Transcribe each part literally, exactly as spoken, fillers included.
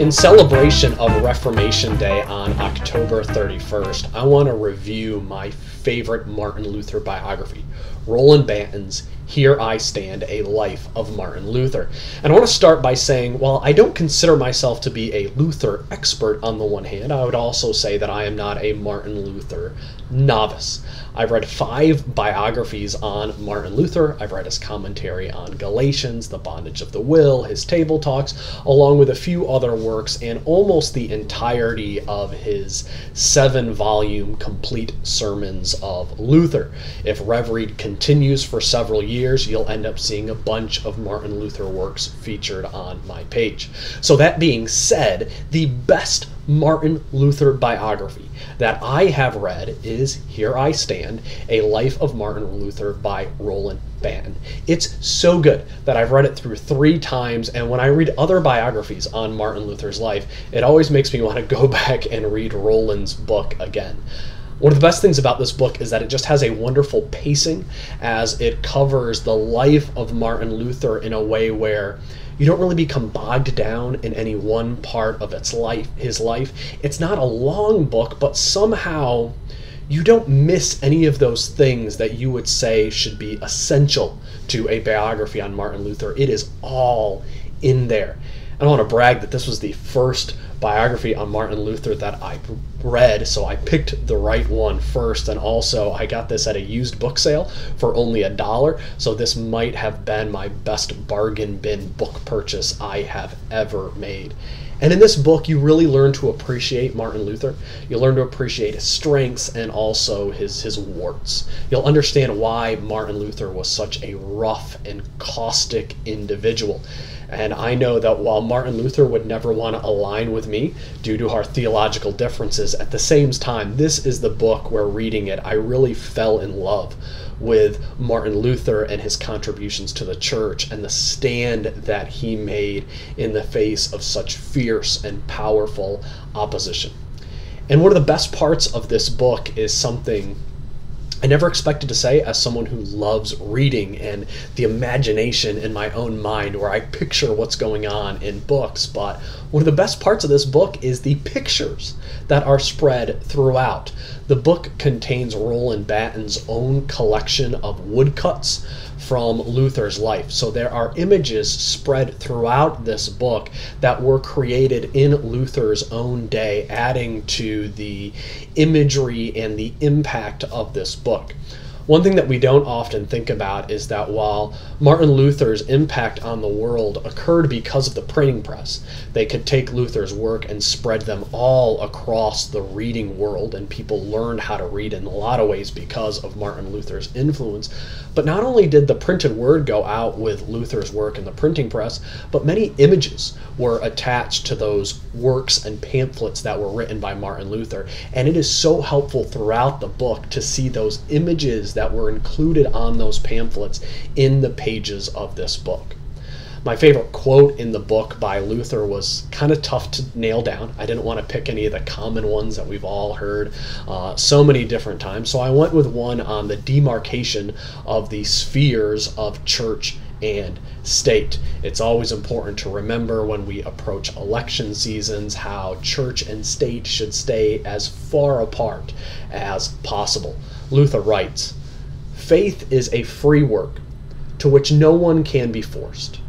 In celebration of Reformation Day on October thirty-first, I want to review my favorite Martin Luther biography, Roland Bantin's Here I Stand, A Life of Martin Luther. And I want to start by saying, while I don't consider myself to be a Luther expert on the one hand, I would also say that I am not a Martin Luther novice. I've read five biographies on Martin Luther. I've read his commentary on Galatians, The Bondage of the Will, his Table Talks, along with a few other works, and almost the entirety of his seven-volume complete sermons of Luther. If Rev Read continues for several years, you'll end up seeing a bunch of Martin Luther works featured on my page. So that being said, the best Martin Luther biography that I have read is Here I Stand, A Life of Martin Luther by Roland Bantin. It's so good that I've read it through three times, and when I read other biographies on Martin Luther's life, it always makes me want to go back and read Roland's book again. One of the best things about this book is that it just has a wonderful pacing as it covers the life of Martin Luther in a way where you don't really become bogged down in any one part of its life, his life. It's not a long book, but somehow you don't miss any of those things that you would say should be essential to a biography on Martin Luther. It is all in there. I don't want to brag that this was the first biography on Martin Luther that I read, so I picked the right one first, and also I got this at a used book sale for only a dollar, so this might have been my best bargain bin book purchase I have ever made. And in this book, you really learn to appreciate Martin Luther. You learn to appreciate his strengths and also his, his warts. You'll understand why Martin Luther was such a rough and caustic individual. And I know that while Martin Luther would never want to align with me due to our theological differences, at the same time, this is the book where reading it, I really fell in love with Martin Luther and his contributions to the church and the stand that he made in the face of such fierce and powerful opposition. And one of the best parts of this book is something I never expected to say as someone who loves reading and the imagination in my own mind where I picture what's going on in books, but one of the best parts of this book is the pictures that are spread throughout. The book contains Roland Bantin's own collection of woodcuts from Luther's life. So there are images spread throughout this book that were created in Luther's own day, adding to the imagery and the impact of this book. One thing that we don't often think about is that while Martin Luther's impact on the world occurred because of the printing press, they could take Luther's work and spread them all across the reading world, and people learned how to read in a lot of ways because of Martin Luther's influence. But not only did the printed word go out with Luther's work in the printing press, but many images were attached to those works and pamphlets that were written by Martin Luther. And it is so helpful throughout the book to see those images that were included on those pamphlets in the pages of this book. My favorite quote in the book by Luther was kind of tough to nail down. I didn't want to pick any of the common ones that we've all heard uh, so many different times, so I went with one on the demarcation of the spheres of church and state. It's always important to remember when we approach election seasons how church and state should stay as far apart as possible. Luther writes, "Faith is a free work to which no one can be forced.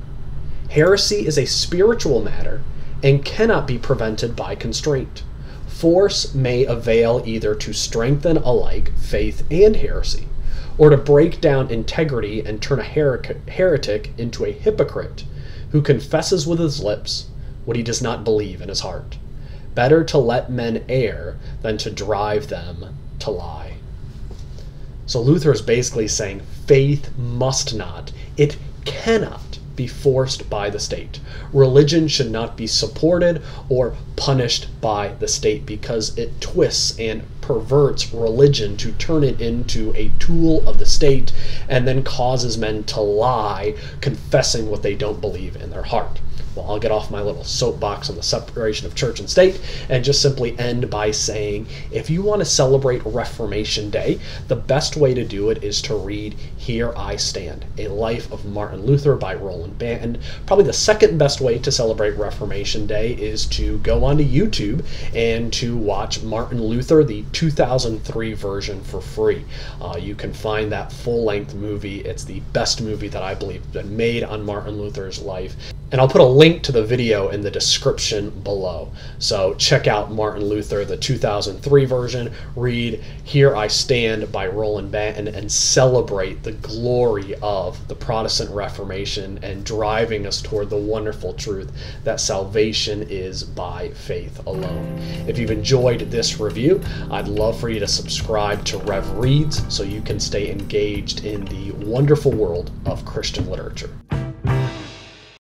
Heresy is a spiritual matter and cannot be prevented by constraint. Force may avail either to strengthen alike faith and heresy, or to break down integrity and turn a heretic into a hypocrite who confesses with his lips what he does not believe in his heart. Better to let men err than to drive them to lie." So Luther is basically saying faith must not, it cannot be forced by the state. Religion should not be supported or punished by the state because it twists and perverts religion to turn it into a tool of the state and then causes men to lie, confessing what they don't believe in their heart. Well, I'll get off my little soapbox on the separation of church and state and just simply end by saying, if you want to celebrate Reformation Day, the best way to do it is to read Here I Stand, A Life of Martin Luther by Roland Banton. Probably the second best way to celebrate Reformation Day is to go onto YouTube and to watch Martin Luther, the two thousand three version, for free. Uh, you can find that full-length movie. It's the best movie that I believe has been made on Martin Luther's life. And I'll put a link to the video in the description below. So check out Martin Luther, the two thousand three version, read Here I Stand by Roland Banton, and celebrate the glory of the Protestant Reformation and driving us toward the wonderful truth that salvation is by faith alone. If you've enjoyed this review, I'd love for you to subscribe to Rev Reads so you can stay engaged in the wonderful world of Christian literature.